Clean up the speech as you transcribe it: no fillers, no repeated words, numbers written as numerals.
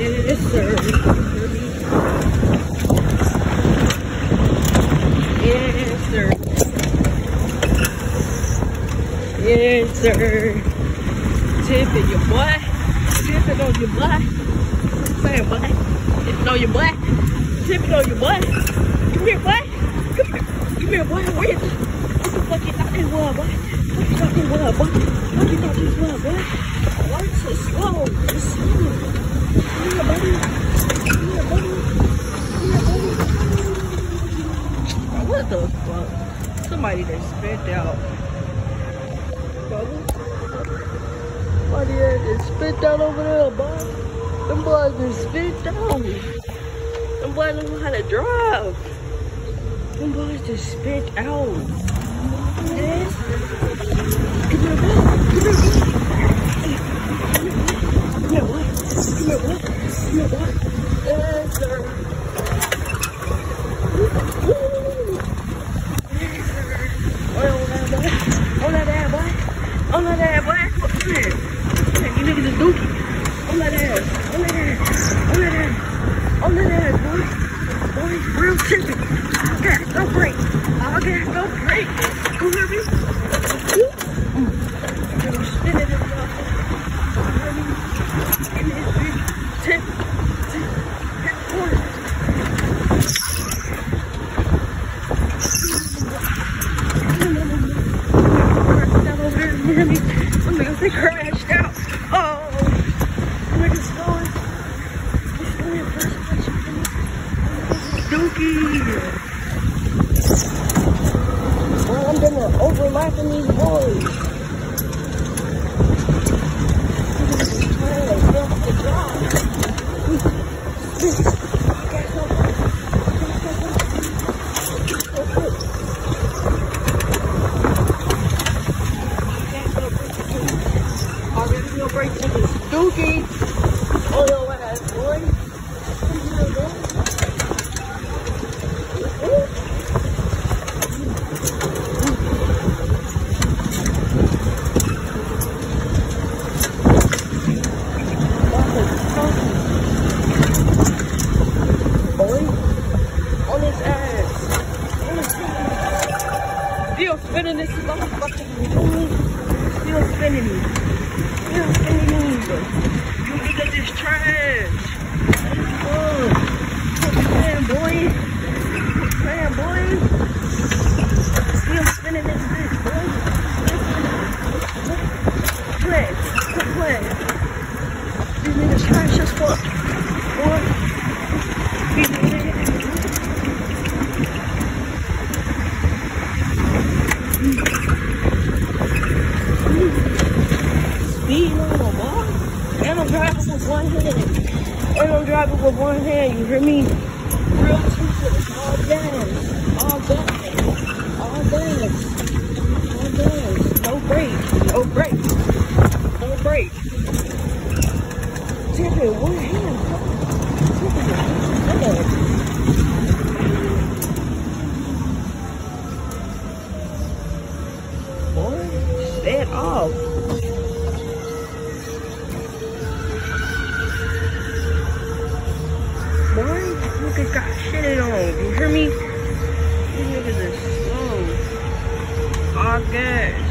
Yes, sir. Yes, sir. Yes, sir. Tipping your boy. Tipping on your boy. Man, boy. Tipping on your boy. Tipping on your boy. Come here, boy. Come here. Come here, boy. Where you? What the fuck you thought this was, boy? What you thought this was, boy? What you thought this was, boy? Why you so slow? It's slow. Come here, buddy. Come here, buddy. Come here, buddy. Bro, what the fuck? Somebody that spent out. Somebody that just spent out over there, boy. Them boys just spent out. Them boys don't know how to drive. Them boys just spent out. Yes. Come here, boy. Come here, boy. Come here, boy. Come here, boy. Come here, boy. Yes, sir. Yes, sir. On that, boy. On that, boy. On that, boy. Come here. You niggas is dookie. On that ass. On that ass. On that ass. On that ass, boy. Boy, real tipping. All gas, no break. All gas, no break. You hear me? I'm spinning this motherfucker. You hear me? Give me this big tip. Tip. Hit the corner. Down over there, you hear me? Them niggas, they crashed out. Oh, niggas going. It's going first place, you hear me? Dookie. Well, I'm gonna overlapping these boys. Dookie. Oh, no, ass boy. On his ass. Still spinning this motherfucker. Still spinning me. Still spinning me. You look at this trash. Oh, man, boy. Man, boy. Still spinning this bitch, boy. Trash. Trash. These niggas trash as fuck. Boy. Speeding on the ball. And I'm driving with one hand. And I'm driving with one hand, you hear me? Real two-foot, all gas. All gas. All gas. All gas. No brake. No brake. No brake. Tipping one hand. Tipping one hand. Boy, stand off. Boy, niggas got shitted on. You hear me? These niggas are slow. All gas.